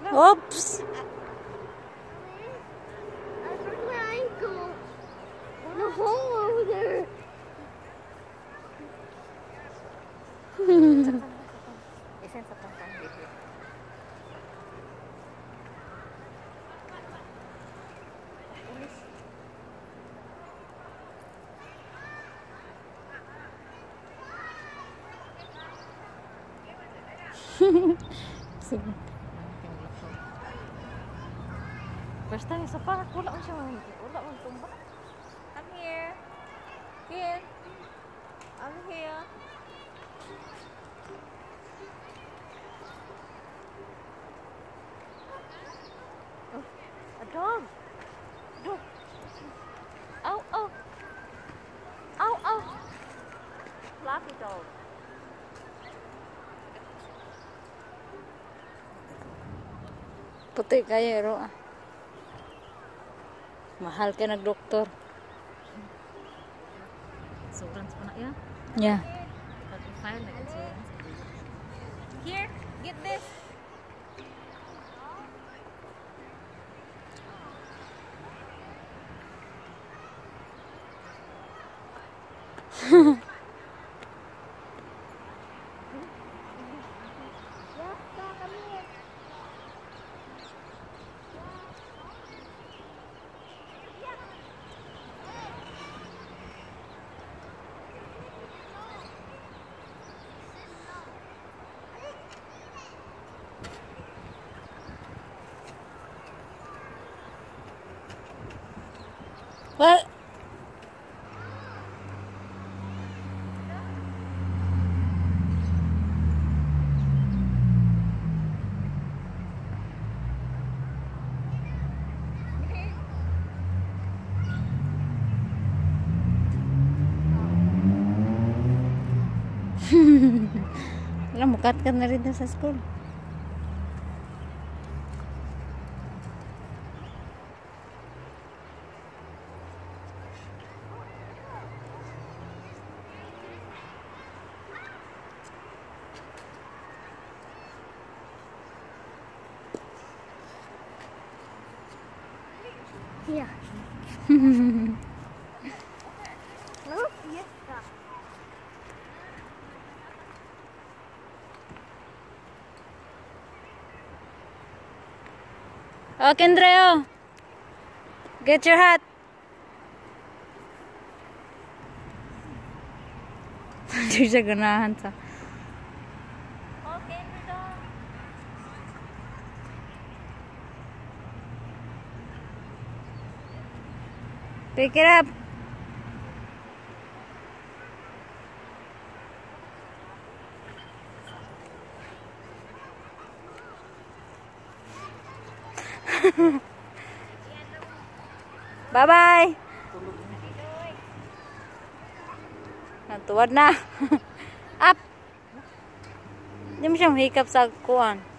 Oops. I broke my ankle. The hole over there. Sige. First time sa park, wala man siya tumba. I'm here. Here. I'm here. Oh, a dog. Dog. Ow, ow. Ow, ow. Fluffy dog. Puti kayo, Ro. Mahal ka nag-doktor. Insurance pa na yan? Yeah. File na insurance. Here, get this. Well, alam mo, kat na rin sa school. Yeah. No fiesta. Okay, Andreo. Get your hat. Hindi siya ganahan sa. Okay, dog. Pick it up. Bye-bye. Natuwad na. Up. Hindi mo siyang hikap sa kuwan.